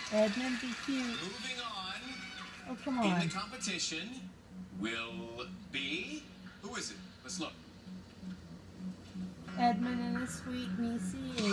Edmund, be cute. Moving on. Oh, come In on. the competition will be... Who is it? Let's look. Edmund and his sweet niecey